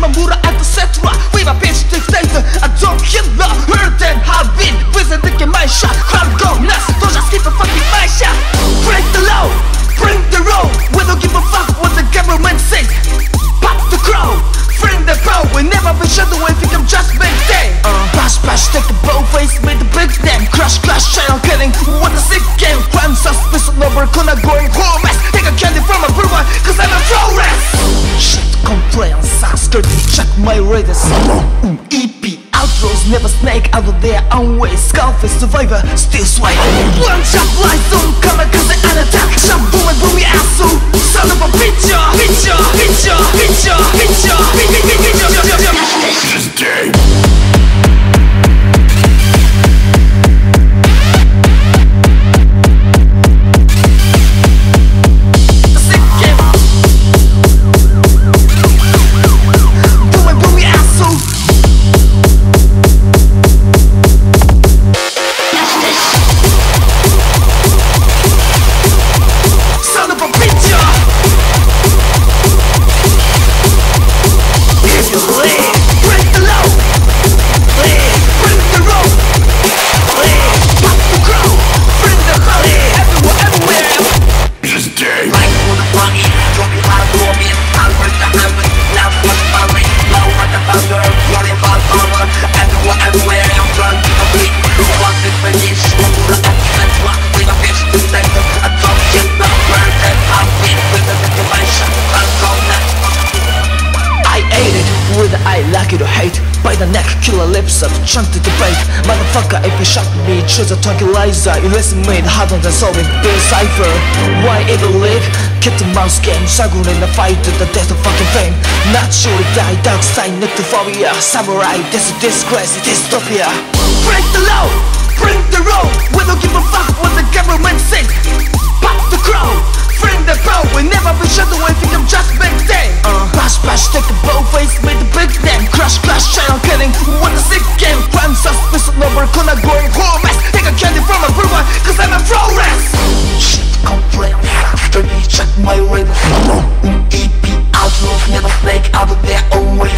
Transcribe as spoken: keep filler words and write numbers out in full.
만 물어 at the cetera. We my bitch dictator. I don't kill her. Heard and have been. Visit the game my shot. Crowd go nuts. Don't just keep a fucking my shot. Break the law. Bring the road. We don't give a fuck what the government says. Pop the crowd. Bring the power. We never be shut away. Think I'm just big day. Uh, bash bash. Take a bow face. Made the big name. Crash crash. Channel killing. What a sick game. Crime suspicious. Never gonna going home. Take a candy from a brewer. Cause I'm a flawless. Shit. Complain. Sucks. Dirty. Check my radars. Um, E P. Outlaws never snake out of their own way. Skullface survivor. Still swipe. One shot light. Don't come cause they an attack. Shot boom and boom. Asshole. Son of a bitch. Bitch. Bitch. Bitch. Bitch. This day. I like it or hate. By the neck, killer lips up, chunk to debate. Motherfucker, if you shot me, choose a tranquilizer. You listen me, harder than solving Bill Cipher. Why ever live? Keep the mouse game, struggle in the fight to the death of fucking fame. Not sure to die, dark side, nectophobia. Samurai, this is disgrace, dystopia. Break the law, bring the road. We don't give a fuck what the government says. Pop the crowd, bring the power. We never be shut away, think I'm just big day. uh, Bash bash, take a bow face, made the big name. Crash crash, channel killing, what a sick game. Crime suspicious, never gonna going home. Take a candy from a brewer, cause I'm a flawless. Shit, complain, after me, check my radar. E P outlaws never snake out of their own way.